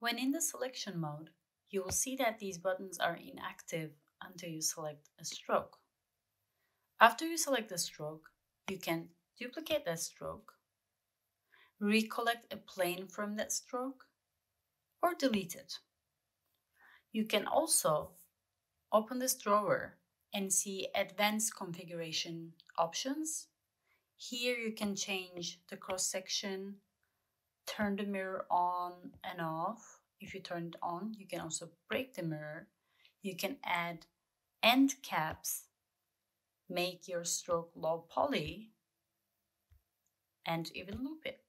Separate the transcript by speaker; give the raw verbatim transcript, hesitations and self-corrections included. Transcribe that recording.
Speaker 1: When in the selection mode, you will see that these buttons are inactive until you select a stroke. After you select a stroke, you can duplicate that stroke, recollect a plane from that stroke, or delete it. You can also open this drawer and see advanced configuration options. Here you can change the cross section, turn the mirror on and off. If you turn it on, you can also break the mirror. You can add end caps, make your stroke low poly, and even loop it.